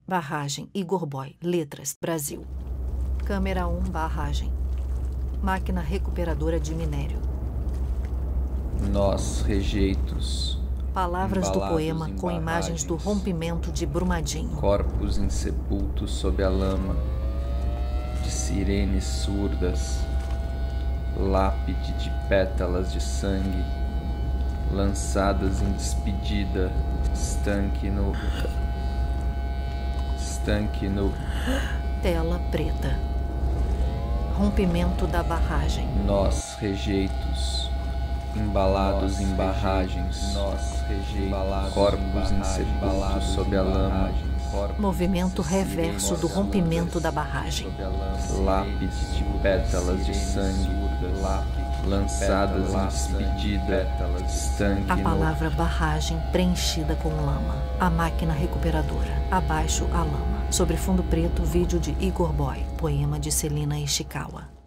Barragem Igor Boy, letras, Brasil. Câmera 1, barragem. Máquina recuperadora de minério. Nós, rejeitos, Palavras do embalados poema em com imagens do barragens, rompimento de Brumadinho. corpos insepultos sob a lama, de sirenes surdas, lápide de pétalas de sangue, lançadas em despedida, estanque no Tela preta. Rompimento da barragem. nós, rejeitos, embalados em barragens, corpos insepultos sob a lama, Movimento reverso do rompimento da barragem. lápide de pétalas de sangue, lançadas em despedida, estanque A palavra barragem preenchida com lama. A máquina recuperadora. Abaixo a lama. Sobre fundo preto, vídeo de Igor Boy. Poema de Celina Ishikawa.